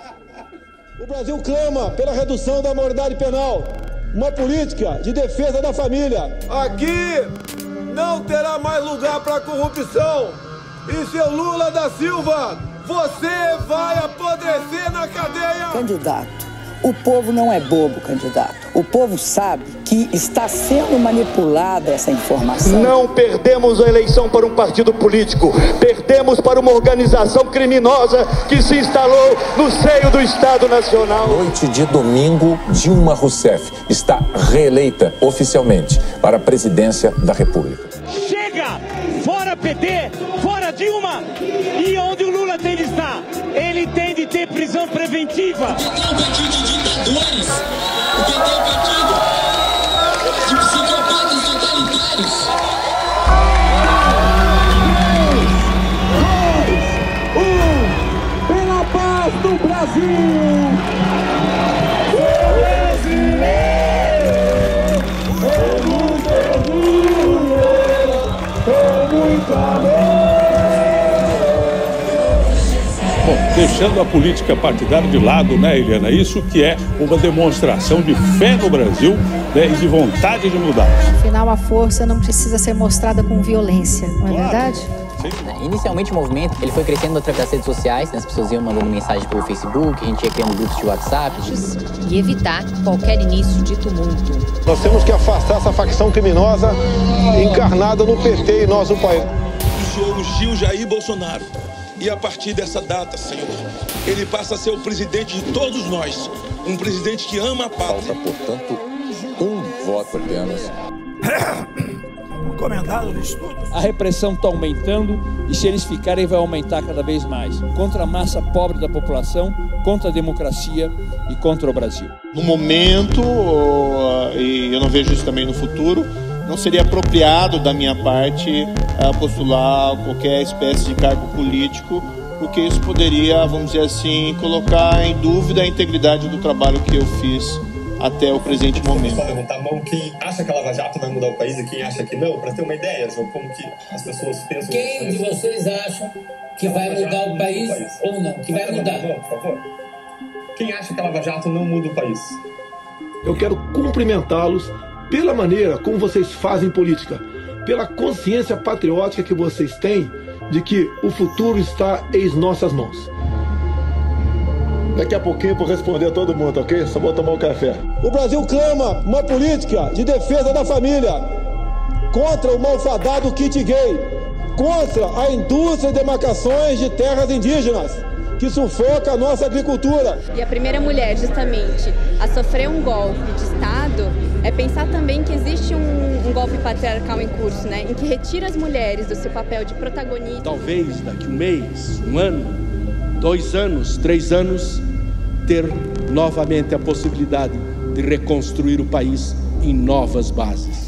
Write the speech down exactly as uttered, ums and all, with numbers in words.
O Brasil clama pela redução da maioridade penal, uma política de defesa da família. Aqui não terá mais lugar para corrupção. E seu Lula da Silva, você vai apodrecer na cadeia. Candidato, o povo não é bobo, candidato. O povo sabe que está sendo manipulada essa informação. Não perdemos a eleição para um partido político. Perdemos para uma organização criminosa que se instalou no seio do Estado Nacional. Noite de domingo, Dilma Rousseff está reeleita oficialmente para a presidência da República. Chega! Fora P T, fora Dilma! E onde o Lula tem de estar? Ele tem de ter prisão preventiva. O P T é um partido de ditadores. O P T é um partido de psicopatas totalitários. um, pela paz do Brasil! Bom, deixando a política partidária de lado, né, Eliana? Isso que é uma demonstração de fé no Brasil, né, e de vontade de mudar. Afinal, a força não precisa ser mostrada com violência, não é verdade? Sim. Inicialmente o movimento ele foi crescendo através das redes sociais, né? As pessoas iam mandando mensagem pelo Facebook, a gente ia criando grupos de WhatsApp. De... E evitar qualquer início de tumulto. Nós temos que afastar essa facção criminosa encarnada no P T e nosso país. O senhor ungiu Jair Bolsonaro. E a partir dessa data, Senhor, ele passa a ser o presidente de todos nós. Um presidente que ama a pátria. Falta, portanto, um voto apenas. A repressão está aumentando e se eles ficarem vai aumentar cada vez mais. Contra a massa pobre da população, contra a democracia e contra o Brasil. No momento, e eu não vejo isso também no futuro, não seria apropriado da minha parte postular qualquer espécie de cargo político, porque isso poderia, vamos dizer assim, colocar em dúvida a integridade do trabalho que eu fiz até o presente momento. Vamos levantar a mão quem acha que a Lava Jato vai mudar o país e quem acha que não, para ter uma ideia, João, como que as pessoas pensam. Quem de vocês acham que vai mudar o país ou não? Que vai mudar? Por favor. Quem acha que a Lava Jato não muda o país? Eu quero cumprimentá-los pela maneira como vocês fazem política, pela consciência patriótica que vocês têm de que o futuro está em nossas mãos. Daqui a pouquinho eu vou responder a todo mundo, ok? Só vou tomar um café. O Brasil clama uma política de defesa da família, contra o malfadado kit gay, contra a indústria de demarcações de terras indígenas, que sufoca a nossa agricultura. E a primeira mulher, justamente, a sofrer um golpe de Estado, é pensar também que existe um, um golpe patriarcal em curso, né? Em que retira as mulheres do seu papel de protagonista. Talvez daqui um mês, um ano, dois anos, três anos, ter novamente a possibilidade de reconstruir o país em novas bases.